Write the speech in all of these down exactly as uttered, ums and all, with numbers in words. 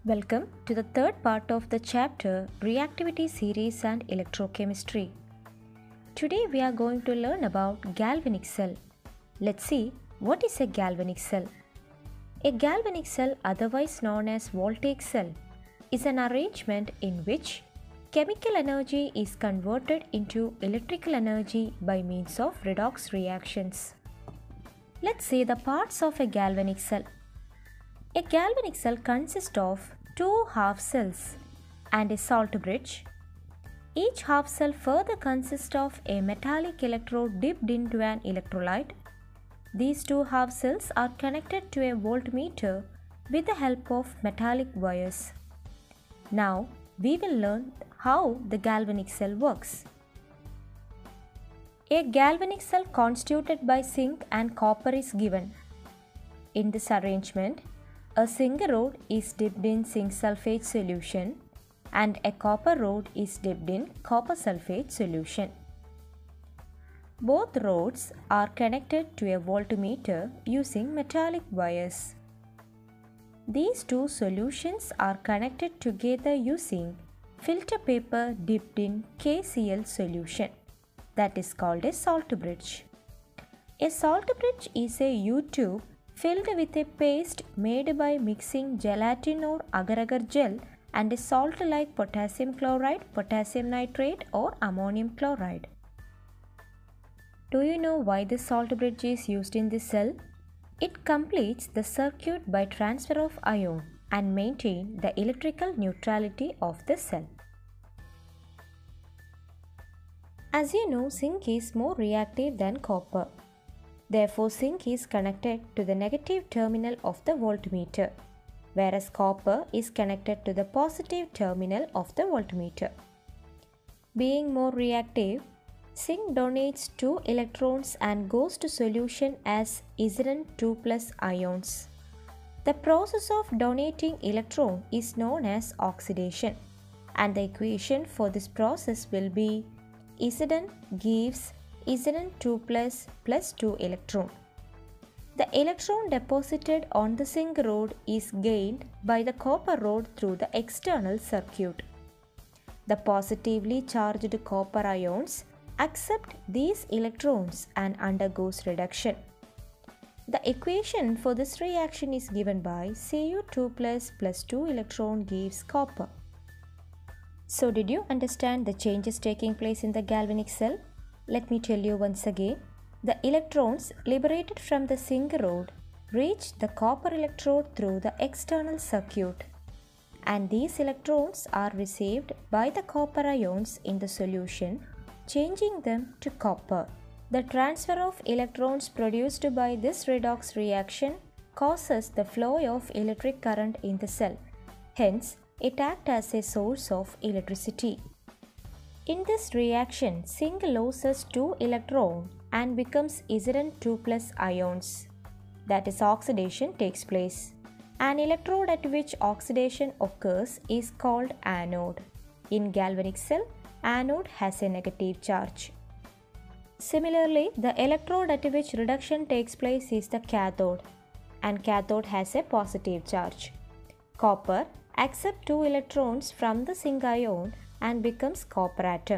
Welcome to the third part of the chapter Reactivity Series and Electrochemistry. Today we are going to learn about galvanic cell. Let's see what is a galvanic cell. A galvanic cell, otherwise known as voltaic cell, is an arrangement in which chemical energy is converted into electrical energy by means of redox reactions. Let's see the parts of a galvanic cell. A galvanic cell consists of two half cells and a salt bridge. Each half cell further consists of a metallic electrode dipped into an electrolyte. These two half cells are connected to a voltmeter with the help of metallic wires. Now we will learn how the galvanic cell works. A galvanic cell constituted by zinc and copper is given. In this arrangement, a zinc rod is dipped in zinc sulfate solution and a copper rod is dipped in copper sulfate solution. Both rods are connected to a voltmeter using metallic wires. These two solutions are connected together using filter paper dipped in K C l solution, that is called a salt bridge. A salt bridge is a U-tube filled with a paste made by mixing gelatin or agar-agar gel and a salt like potassium chloride, potassium nitrate or ammonium chloride. Do you know why the salt bridge is used in this cell? It completes the circuit by transfer of ion and maintain the electrical neutrality of the cell. As you know, zinc is more reactive than copper. Therefore, zinc is connected to the negative terminal of the voltmeter, whereas copper is connected to the positive terminal of the voltmeter. Being more reactive, zinc donates two electrons and goes to solution as Zn two plus ions. The process of donating electron is known as oxidation, and the equation for this process will be Zn gives Zn two plus plus two electron. The electron deposited on the zinc rod is gained by the copper rod through the external circuit. The positively charged copper ions accept these electrons and undergoes reduction. The equation for this reaction is given by C u two plus plus two electron gives copper. So did you understand the changes taking place in the galvanic cell? Let me tell you once again. The electrons liberated from the zinc rod reach the copper electrode through the external circuit, and these electrons are received by the copper ions in the solution, changing them to copper. The transfer of electrons produced by this redox reaction causes the flow of electric current in the cell. Hence, it acts as a source of electricity. In this reaction, zinc loses two electrons and becomes Zn two plus ions. That is, oxidation takes place. An electrode at which oxidation occurs is called anode. In galvanic cell, anode has a negative charge. Similarly, the electrode at which reduction takes place is the cathode, and cathode has a positive charge. Copper accepts two electrons from the zinc ion and becomes copper atom.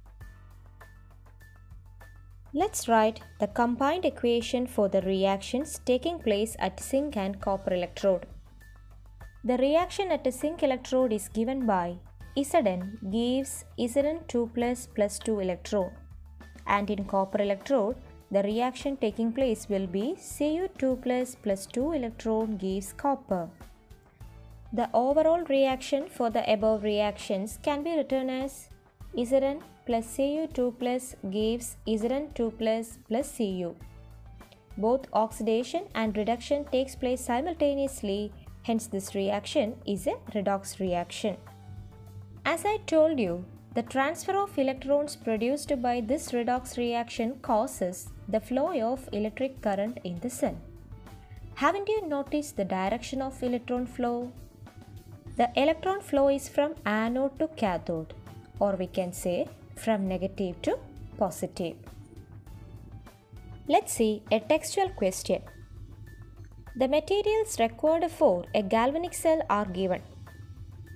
Let's write the combined equation for the reactions taking place at zinc and copper electrode. The reaction at a zinc electrode is given by Zn gives Zn two plus plus two electron, and in copper electrode the reaction taking place will be C u two plus plus two electron gives copper. The overall reaction for the above reactions can be written as Zn plus C u two plus gives Zn two plus plus C u. Both oxidation and reduction takes place simultaneously, hence this reaction is a redox reaction. As I told you, the transfer of electrons produced by this redox reaction causes the flow of electric current in the cell. Haven't you noticed the direction of electron flow? The electron flow is from anode to cathode, or we can say from negative to positive. Let's see a textual question. The materials required for a galvanic cell are given.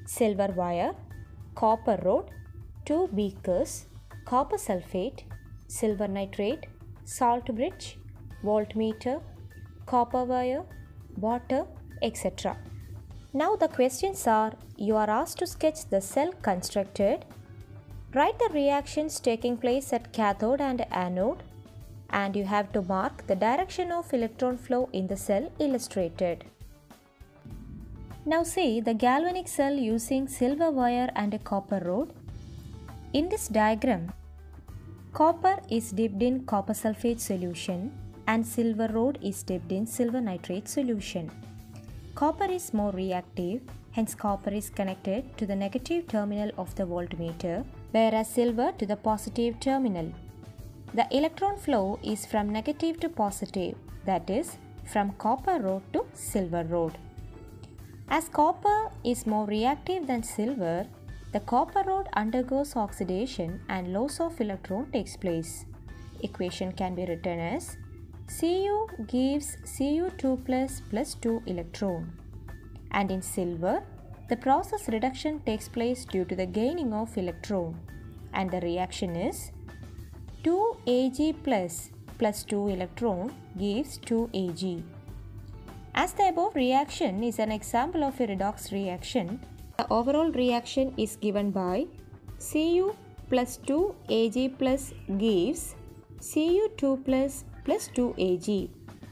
silver wire, copper rod, two beakers, copper sulfate, silver nitrate, salt bridge, voltmeter, copper wire, water, et cetera. Now the questions are, you are asked to sketch the cell constructed, write the reactions taking place at cathode and anode, and you have to mark the direction of electron flow in the cell illustrated. Now see the galvanic cell using silver wire and a copper rod. In this diagram, copper is dipped in copper sulfate solution and silver rod is dipped in silver nitrate solution. Copper is more reactive, hence copper is connected to the negative terminal of the voltmeter, whereas silver to the positive terminal. The electron flow is from negative to positive, that is, from copper rod to silver rod. As copper is more reactive than silver, the copper rod undergoes oxidation and loss of electron takes place. Equation can be written as Cu gives C u two plus plus two electron. And in silver, the process reduction takes place due to the gaining of electron, and the reaction is two A g plus plus two electron gives two A g. As the above reaction is an example of a redox reaction, the overall reaction is given by Cu plus two A g plus gives C u two plus plus two A g.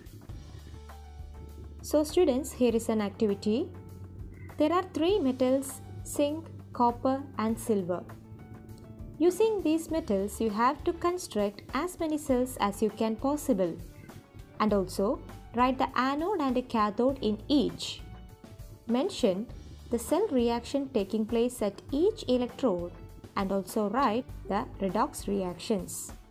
So students, here is an activity. There are three metals, zinc, copper and silver. Using these metals, you have to construct as many cells as you can possible, and also write the anode and a cathode in each. Mention the cell reaction taking place at each electrode and also write the redox reactions.